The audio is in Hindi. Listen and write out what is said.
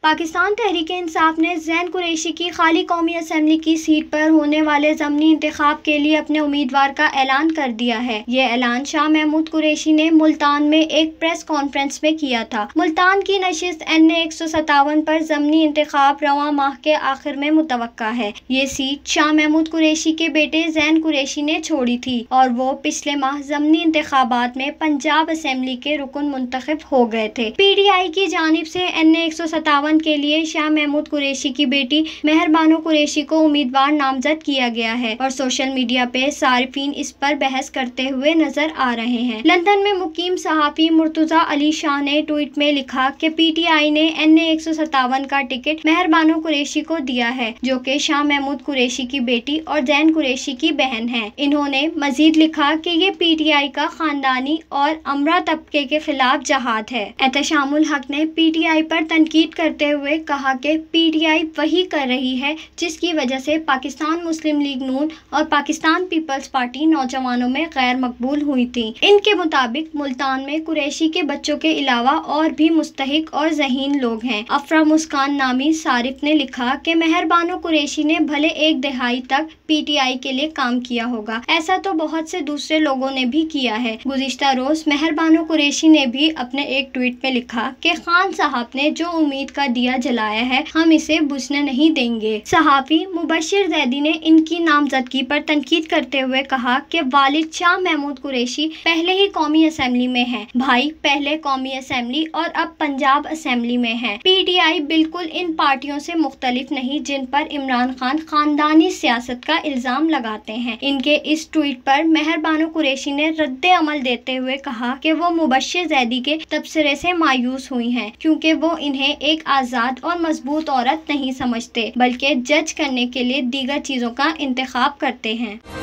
पाकिस्तान तहरीक-ए-इंसाफ ने ज़ैन कुरैशी की खाली कौमी असम्बली की सीट पर होने वाले ज़मनी इंतखाब के लिए अपने उम्मीदवार का ऐलान कर दिया है। ये ऐलान शाह महमूद कुरैशी ने मुल्तान में एक प्रेस कॉन्फ्रेंस में किया था। मुल्तान की नशिस्त NA 157 पर ज़मनी इंतखाब रवां माह के आखिर में मुतवक्का है। ये सीट शाह महमूद कुरैशी के बेटे ज़ैन कुरैशी ने छोड़ी थी और वो पिछले माह ज़मनी इंतखाबात में पंजाब असम्बली के रुकन मुंतखब हो गए थे। PTI की जानिब से NA 157 के लिए शाह महमूद कुरैशी की बेटी मेहर बानो कुरैशी को उम्मीदवार नामजद किया गया है और सोशल मीडिया पे सारिफीन इस पर बहस करते हुए नजर आ रहे हैं। लंदन में मुकीम सहाफ़ी मुर्तजा अली शाह ने ट्वीट में लिखा कि PTI ने NA 157 का टिकट मेहर बानो कुरैशी को दिया है, जो कि शाह महमूद कुरैशी की बेटी और ज़ैन कुरैशी की बहन है। इन्होंने मजीद लिखा कि ये PTI का खानदानी और अमरा तबके के खिलाफ जहाद है। एहतशामुल हक ने PTI पर तनकीद करते हुए कहा कि PTI वही कर रही है जिसकी वजह से पाकिस्तान मुस्लिम लीग नून और पाकिस्तान पीपल्स पार्टी नौजवानों में गैर मकबूल हुई थी। इनके मुताबिक मुल्तान में कुरैशी के बच्चों के अलावा और भी मुस्तहिक और ज़हीन लोग हैं। अफरा मुस्कान नामी सारिफ ने लिखा कि मेहर बानो कुरैशी ने भले एक दहाई तक PTI के लिए काम किया होगा, ऐसा तो बहुत से दूसरे लोगों ने भी किया है। गुज़िश्ता रोज मेहर बानो कुरैशी ने भी अपने एक ट्वीट में लिखा कि खान साहब ने जो उम्मीद का दिया जलाया है, हम इसे बुझने नहीं देंगे। सहाफ़ी मुबशिर ज़ैदी ने इनकी नामजदगी पर तनकीद करते हुए कहा कि वालिद शाह महमूद कुरैशी पहले ही कौमी असम्बली में हैं, भाई पहले कौमी असम्बली और अब पंजाब असम्बली में हैं। PTI बिल्कुल इन पार्टियों से मुख्तलिफ नहीं जिन पर इमरान खान खानदानी सियासत का इल्जाम लगाते हैं। इनके इस ट्वीट पर मेहर बानो कुरैशी ने रद्द अमल देते हुए कहा कि वो मुबशिर ज़ैदी के तबसरे से मायूस हुई हैं, क्योंकि वो इन्हें एक आज़ाद और मजबूत औरत नहीं समझते, बल्कि जज करने के लिए दीगर चीज़ों का इंतखाब करते हैं।